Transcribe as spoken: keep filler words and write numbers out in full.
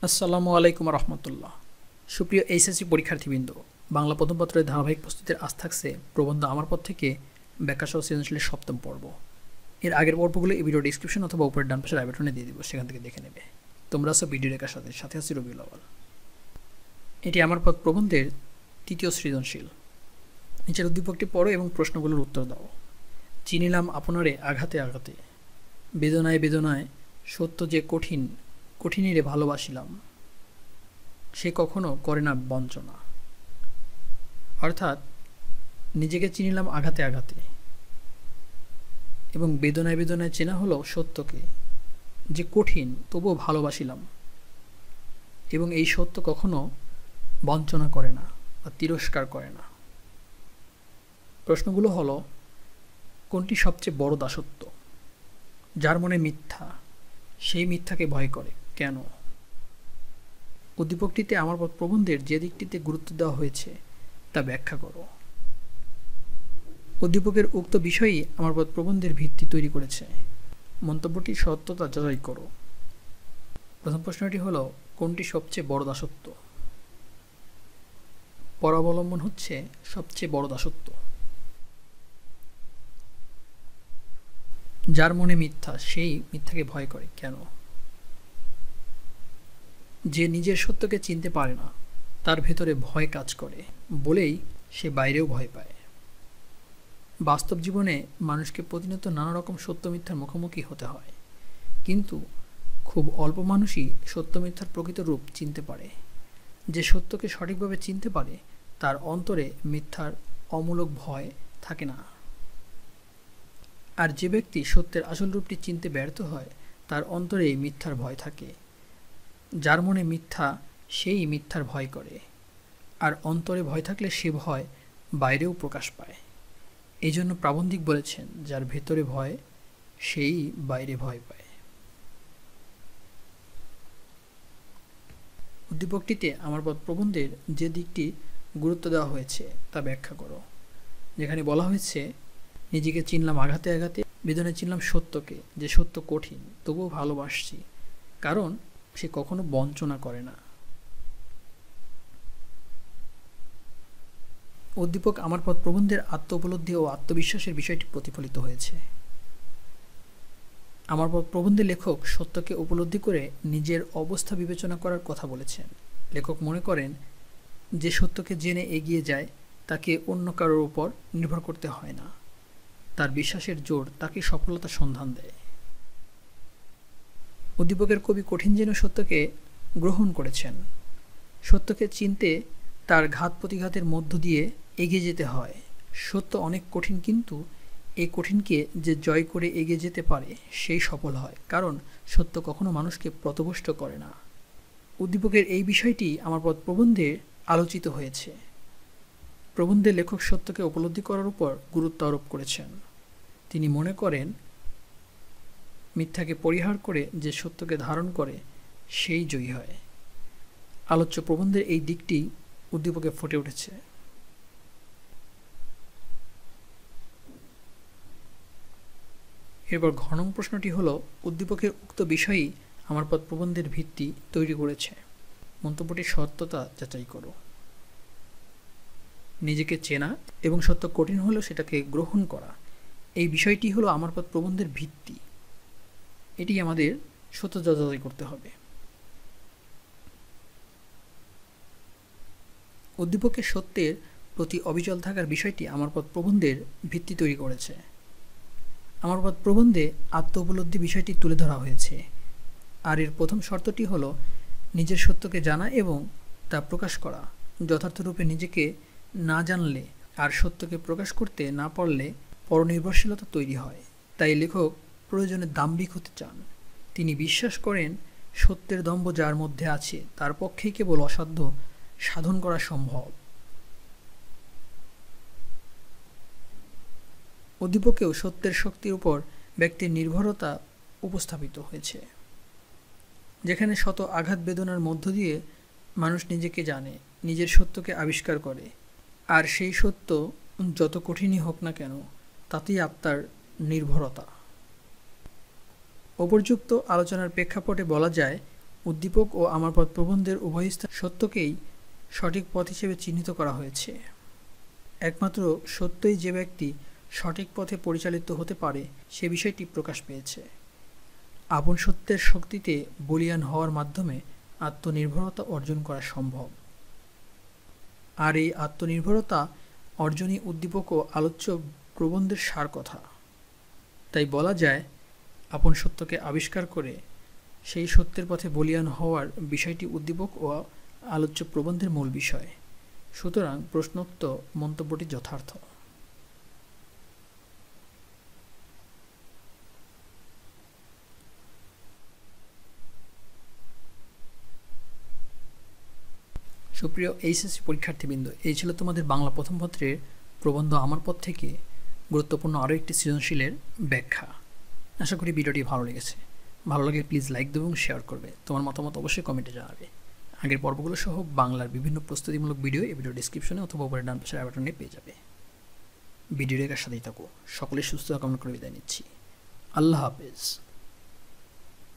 আসসালামু আলাইকুম রহমতুল্লাহ। সুপ্রিয় এইচএসসি পরীক্ষার্থীবৃন্দ, বাংলা প্রথম পত্রের ধারাবাহিক প্রস্তুতির আজ থাকছে প্রবন্ধ আমার পথ থেকে ব্যাখ্যাসহ সৃজনশীলের সপ্তম পর্ব। এর আগের পর্বগুলো এই ভিডিও ডিসক্রিপশন অথবা উপরের ডান পাশের আই বাটনে দিয়ে দিব, সেখান থেকে দেখে নেবে। তোমরা আছো ভিডিও রেখার সাথে সাথে আছি রবিউল আওয়াল। এটি আমার পথ প্রবন্ধের তৃতীয় সৃজনশীল। নিচের উদ্দীপকটি পড়ো এবং প্রশ্নগুলোর উত্তর দাও। চিনিলাম আপনারে আঘাতে আঘাতে, বেদনায় বেদনায় সত্য যে কঠিন, কঠিনীরে ভালোবাসিলাম, সে কখনো করে না বঞ্চনা। অর্থাৎ নিজেকে চিনিলাম আঘাতে আঘাতে এবং বেদনায় বেদনায় চেনা হলো সত্যকে, যে কঠিন তবুও ভালোবাসিলাম, এবং এই সত্য কখনো বঞ্চনা করে না বা তিরস্কার করে না। প্রশ্নগুলো হলো, কোনটি সবচেয়ে বড় দাসত্ব? যার মনে মিথ্যা, সেই মিথ্যাকে ভয় করে কেন? উদ্দীপকটিতে আমার প্রবন্ধের যে দিকটিতে গুরুত্ব দেওয়া হয়েছে তা ব্যাখ্যা করো। উদ্দীপকের উক্ত বিষয়ই আমার প্রবন্ধের ভিত্তি তৈরি করেছে। মন্তব্যটি সত্যতা যাচাই করো। প্রথম প্রশ্নটি হলো, কোনটি সবচেয়ে বড় দাসত্ব? পরাবলম্বন হচ্ছে সবচেয়ে বড় দাসত্ব। যার মনে মিথ্যা, সেই মিথ্যাকে ভয় করে কেন? যে নিজের সত্যকে চিনতে পারে না, তার ভেতরে ভয় কাজ করে বলেই সে বাইরেও ভয় পায়। বাস্তব জীবনে মানুষকে প্রতিনিয়ত নানা রকম সত্য মিথ্যার মুখোমুখি হতে হয়, কিন্তু খুব অল্প মানুষই সত্য মিথ্যার প্রকৃত রূপ চিনতে পারে। যে সত্যকে সঠিকভাবে চিনতে পারে, তার অন্তরে মিথ্যার অমূলক ভয় থাকে না। আর যে ব্যক্তি সত্যের আসল রূপটি চিনতে ব্যর্থ হয়, তার অন্তরেই মিথ্যার ভয় থাকে। যার মনে মিথ্যা, সেই মিথ্যার ভয় করে, আর অন্তরে ভয় থাকলে সে ভয় বাইরেও প্রকাশ পায়। এই জন্য প্রাবন্ধিক বলেছেন, যার ভেতরে ভয়, সেই বাইরে ভয় পায়। উদ্দীপকটিতে আমার প্রবন্ধের যে দিকটি গুরুত্ব দেওয়া হয়েছে তা ব্যাখ্যা করো। যেখানে বলা হয়েছে, নিজেকে চিনলাম আঘাতে আঘাতে, বেদনায় চিনলাম সত্যকে, যে সত্য কঠিন তবুও ভালোবাসছি, কারণ সে কখনো বঞ্চনা করে না। উদ্দীপক আমার পথ প্রবন্ধের আত্ম উপলব্ধি ও আত্মবিশ্বাসের বিষয়টি প্রতিফলিত হয়েছে। আমার পথ প্রবন্ধের লেখক সত্যকে উপলব্ধি করে নিজের অবস্থা বিবেচনা করার কথা বলেছেন। লেখক মনে করেন, যে সত্যকে জেনে এগিয়ে যায় তাকে অন্য কারোর উপর নির্ভর করতে হয় না। তার বিশ্বাসের জোর তাকে সফলতার সন্ধান দেয়। উদ্দীপকের কবি কঠিন যেন সত্যকে গ্রহণ করেছেন। সত্যকে চিনতে তার ঘাত প্রতিঘাতের মধ্য দিয়ে এগিয়ে যেতে হয়। সত্য অনেক কঠিন, কিন্তু এই কঠিনকে যে জয় করে এগিয়ে যেতে পারে, সেই সফল হয়, কারণ সত্য কখনো মানুষকে পথভ্রষ্ট করে না। উদ্দীপকের এই বিষয়টি আমার প্রবন্ধে আলোচিত হয়েছে। প্রবন্ধের লেখক সত্যকে উপলব্ধি করার উপর গুরুত্ব আরোপ করেছেন। তিনি মনে করেন, মিথ্যাকে পরিহার করে যে সত্যকে ধারণ করে, সেই জয়ী হয়। আলোচ্য প্রবন্ধের এই দিকটি উদ্দীপকে ফুটে উঠেছে। এরপর ঘ নং প্রশ্নটি হল, উদ্দীপকের উক্ত বিষয়ই আমার পথ প্রবন্ধের ভিত্তি তৈরি করেছে। মন্তব্যটির সত্যতা যাচাই করো। নিজেকে চেনা এবং সত্য কঠিন হলেও সেটাকে গ্রহণ করা, এই বিষয়টি হলো আমার পথ প্রবন্ধের ভিত্তি। এটি আমাদের সত্য যাচাই করতে হবে। উদ্দীপকের সত্যের প্রতি অবিচল থাকার বিষয়টি আমার পথ প্রবন্ধের ভিত্তি তৈরি করেছে। আমার পথ প্রবন্ধে আত্ম উপলব্ধি বিষয়টি তুলে ধরা হয়েছে। আর এর প্রথম শর্তটি হলো নিজের সত্যকে জানা এবং তা প্রকাশ করা। যথার্থরূপে নিজেকে না জানলে আর সত্যকে প্রকাশ করতে না পারলে পরনির্ভরশীলতা তৈরি হয়। তাই লেখক প্রয়োজনে দাম্ভিক হতে চান। তিনি বিশ্বাস করেন, সত্যের দম্ভ যার মধ্যে আছে, তার পক্ষেই কেবল অসাধ্য সাধন করা সম্ভব। উদ্দীপকেও সত্যের শক্তির উপর ব্যক্তির নির্ভরতা উপস্থাপিত হয়েছে। যেখানে শত আঘাত বেদনার মধ্য দিয়ে মানুষ নিজেকে জানে, নিজের সত্যকে আবিষ্কার করে, আর সেই সত্য যত কঠিনই হোক না কেন, তাতেই আত্মার নির্ভরতা। উপর্যুক্ত আলোচনার প্রেক্ষাপটে বলা যায়, উদ্দীপক ও আমার পথ প্রবন্ধের উভয় স্থান সত্যকেই সঠিক পথ হিসেবে চিহ্নিত করা হয়েছে। একমাত্র সত্যই যে ব্যক্তি সঠিক পথে পরিচালিত হতে পারে সে বিষয়টি প্রকাশ পেয়েছে। আপন সত্যের শক্তিতে বলীয়ান হওয়ার মাধ্যমে আত্মনির্ভরতা অর্জন করা সম্ভব। আর এই আত্মনির্ভরতা অর্জনই উদ্দীপক ও আলোচ্য প্রবন্ধের সার কথা। তাই বলা যায়, আপন সত্যকে আবিষ্কার করে সেই সত্যের পথে বলীয়ান হওয়ার বিষয়টি উদ্দীপক ও আলোচ্য প্রবন্ধের মূল বিষয়। সুতরাং প্রশ্নোক্ত মন্তব্যটি যথার্থ। সুপ্রিয় এইচএসসি পরীক্ষার্থীবৃন্দ, এই ছিল তোমাদের বাংলা প্রথম পত্রের প্রবন্ধ আমার পথ থেকে গুরুত্বপূর্ণ আরও একটি সৃজনশীলের ব্যাখ্যা। আশা করি ভিডিওটি ভালো লেগেছে। ভালো লাগলে প্লিজ লাইক দেবে এবং শেয়ার করবে। তোমার মতামত অবশ্যই কমেন্টে জানাবে। আগের পর্বগুলো সহ বাংলার বিভিন্ন প্রস্তুতিমূলক ভিডিও এই ভিডিও ডিসক্রিপশনে অথবা উপরে ডান পাশের আই বাটনে পেয়ে যাবে। ভিডিওর সাথেই থাকো। সকলের সুস্থতা কামনা করে বিদায় নিচ্ছি। আল্লাহ হাফেজ।